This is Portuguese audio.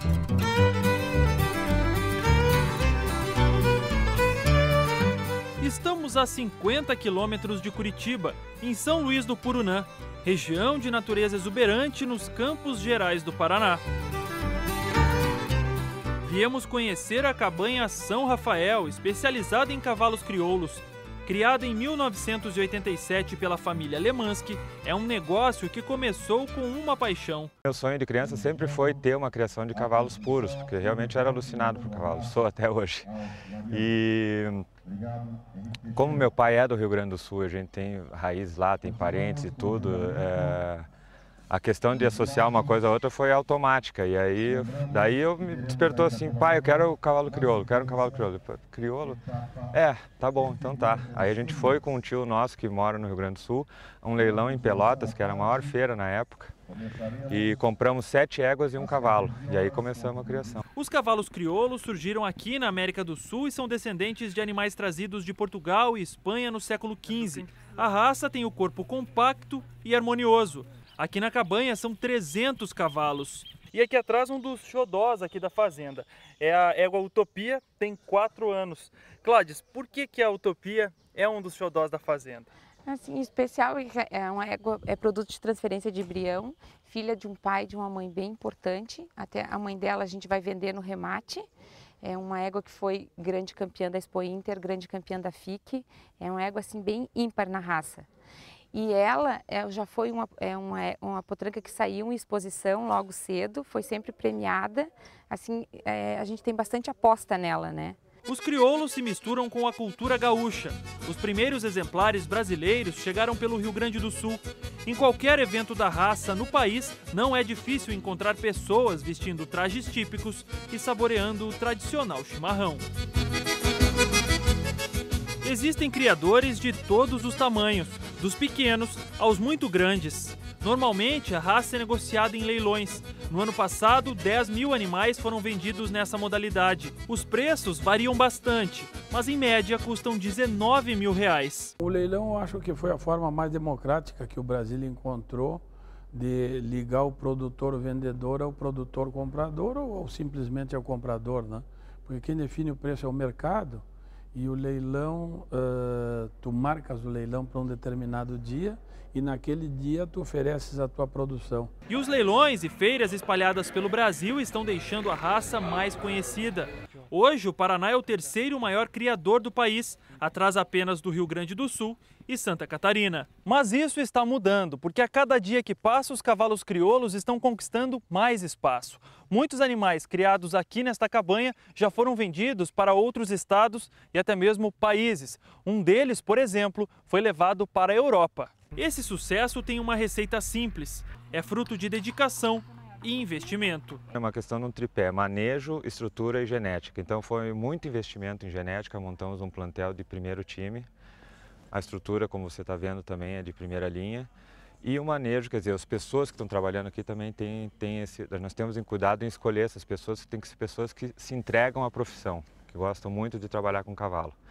Estamos a 50 quilômetros de Curitiba, em São Luís do Purunã, região de natureza exuberante nos Campos Gerais do Paraná. Viemos conhecer a cabanha São Rafael, especializada em cavalos crioulos. Criada em 1987 pela família Lemansky, é um negócio que começou com uma paixão. Meu sonho de criança sempre foi ter uma criação de cavalos puros, porque realmente eu era alucinado por cavalos, sou até hoje. E como meu pai é do Rio Grande do Sul, a gente tem raízes lá, tem parentes e tudo, a questão de associar uma coisa a outra foi automática. E aí, daí eu me despertou assim, pai, eu quero o cavalo crioulo, quero um cavalo crioulo. Crioulo? Tá bom, então tá. Aí a gente foi com um tio nosso que mora no Rio Grande do Sul, um leilão em Pelotas, que era a maior feira na época, e compramos 7 éguas e um cavalo. E aí começamos a criação. Os cavalos crioulos surgiram aqui na América do Sul e são descendentes de animais trazidos de Portugal e Espanha no século XV. A raça tem o corpo compacto e harmonioso. Aqui na cabanha são 300 cavalos. E aqui atrás um dos xodós aqui da fazenda. É a égua Utopia, tem 4 anos. Cláudia, por que a Utopia é um dos xodós da fazenda? Assim, especial, é uma égua, é produto de transferência de embrião, filha de um pai e de uma mãe bem importante. Até a mãe dela a gente vai vender no remate. É uma égua que foi grande campeã da Expo Inter, grande campeã da FIC. É uma égua assim bem ímpar na raça. E ela já foi uma potranca que saiu em exposição logo cedo, foi sempre premiada. Assim, a gente tem bastante aposta nela, né? Os crioulos se misturam com a cultura gaúcha. Os primeiros exemplares brasileiros chegaram pelo Rio Grande do Sul. Em qualquer evento da raça no país, não é difícil encontrar pessoas vestindo trajes típicos e saboreando o tradicional chimarrão. Existem criadores de todos os tamanhos, dos pequenos aos muito grandes. Normalmente, a raça é negociada em leilões. No ano passado, 10 mil animais foram vendidos nessa modalidade. Os preços variam bastante, mas em média custam 19 mil reais. O leilão eu acho que foi a forma mais democrática que o Brasil encontrou de ligar o produtor-vendedor ao produtor-comprador ou simplesmente ao comprador, né? Porque quem define o preço é o mercado. E o leilão, tu marcas o leilão para um determinado dia e naquele dia tu ofereces a tua produção. E os leilões e feiras espalhadas pelo Brasil estão deixando a raça mais conhecida. Hoje, o Paraná é o 3º maior criador do país, atrás apenas do Rio Grande do Sul e Santa Catarina. Mas isso está mudando, porque a cada dia que passa, os cavalos crioulos estão conquistando mais espaço. Muitos animais criados aqui nesta cabanha já foram vendidos para outros estados e até mesmo países. Um deles, por exemplo, foi levado para a Europa. Esse sucesso tem uma receita simples, é fruto de dedicação e investimento. É uma questão de um tripé, manejo, estrutura e genética. Então foi muito investimento em genética, montamos um plantel de primeiro time. A estrutura, como você está vendo, também é de primeira linha. E o manejo, quer dizer, as pessoas que estão trabalhando aqui também têm esse... Nós temos cuidado em escolher essas pessoas, que têm que ser pessoas que se entregam à profissão, que gostam muito de trabalhar com cavalo.